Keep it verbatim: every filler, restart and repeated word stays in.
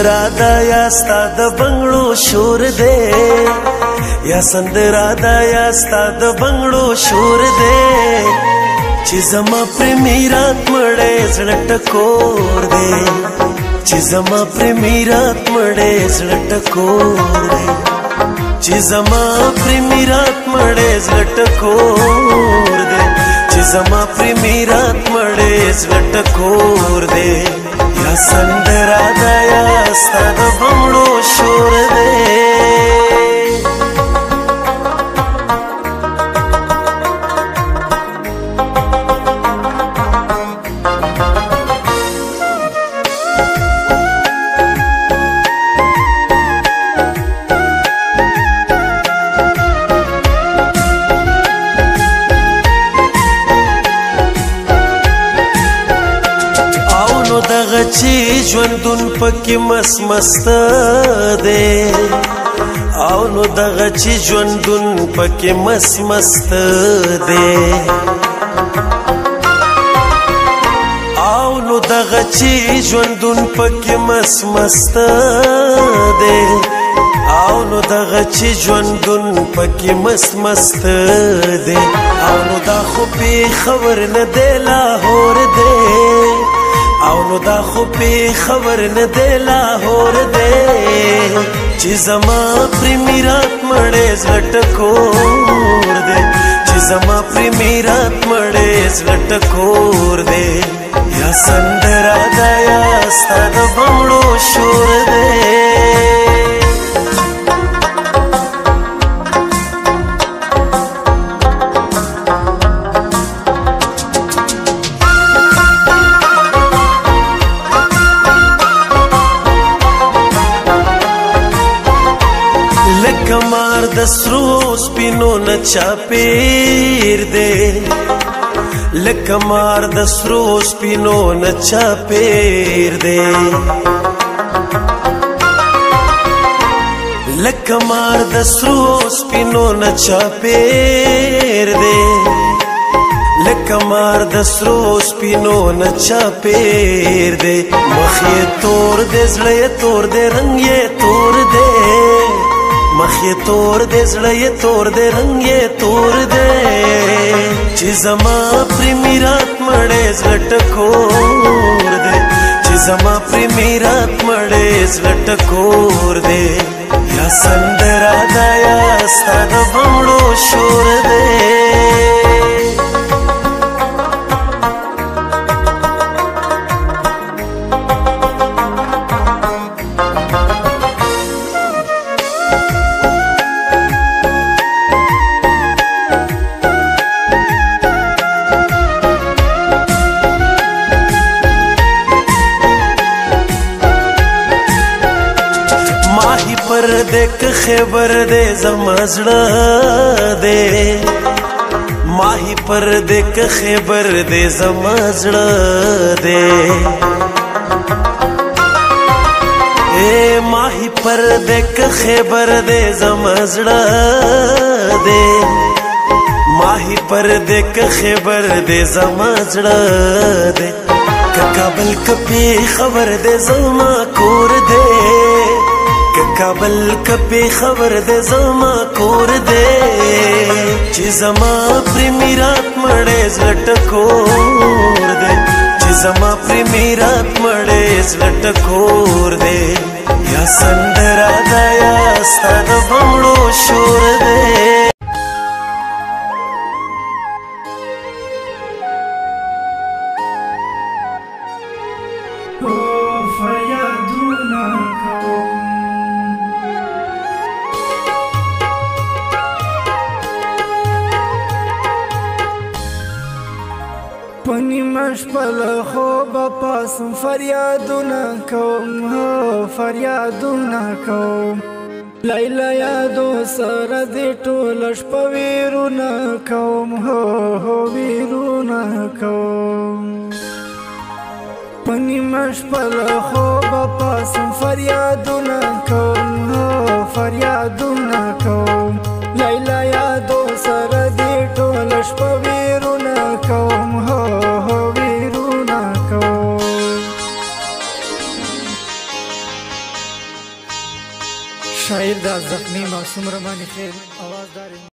سندرا دا یا ستا د بنگړو شور دی یا سندرا دا یا ستا د بنگړو شور دی چې زما پر میرات مړې زړه ټکور دی چې زما پر میرات مړې زړه ټکور دی چې زما پر میرات مړې زړه ټکور دی چې زما پر میرات مړې زړه ټکور دی یا سندرا دا یا ستا د بنگړو شور دی چې ژوندون پکې مس مست دی او نو دغه چې ژوندون پکې مس مست دی او نو دغه چې ژوندون پکې مس مست دی او نو دغه چې ژوندون پکې مس مست دی او نو دا خو پې خبر نه دی لاهور دی او نو دا خو پې خبر نه دی لاهور دی چې زما پر میرات مړې زړه ټکور دی چې زما پر میرات مړې زړه ټکور دی یا سندرا دا یا ستا د بنگړو شور دی کمار د سرو سپینو نه چاپیر دی لکمار د سرو سپینو نه چاپیر دی لکمار د سرو سپینو نه چاپیر دی لکمار د سرو سپینو نه چاپیر دی مخ یې تور دی زړه یې تور دی رنګ یې تور دی مخ یې تور دی زړه یې تور دی رنګ یې تور دی چې زما پر میرات مړې زړه ټکور دی چې زما پر میرات مړې زړه ټکور دی یا سندرا دا یا ستا د بنگړو شور دی پر دیک خبر دے زمازڑا دے ماہی پر دیک خبر دے زمازڑا دے اے ماہی پر دیک خبر دے زمازڑا دے ماہی پر دیک خبر دے زمازڑا دے کابل کپی خبر دے زما کور دے کابل کپی خبر دے زما کور دے چې زما پر میرات مړې زړه ټکور دی چې زما پر میرات مړې زړه ټکور دی یا سندرا دا یا ستا د بنگړو شور دی پنی مشپل خوب پاسم فریادونا کوم هو فریادونا کوم لیلا یادو سر دی ټول شپه ویرونا کوم هو هو ویرونا کوم پنی مشپل خوب پاسم فریادونا کوم هو فریادونا کوم لیلا یادو سر دی ټول شپه ویرونا کوم هو هو ویرونا کوم شاعر دا زخمی معصوم رمانی خیل آواز داری